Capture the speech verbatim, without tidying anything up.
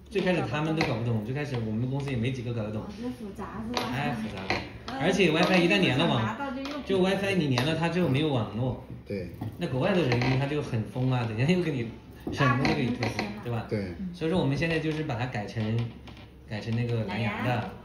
最开始他们都搞不懂，最开始我们公司也没几个搞得懂。 这复杂是吧？ 太复杂了。而且 WiFi 一旦连了网，就 WiFi 你连了它之后没有网络。 对。 那国外的人他就很疯啊，等下又给你什么都给你推，对吧？ 对。 所以说我们现在就是把它改成改成那个蓝牙的。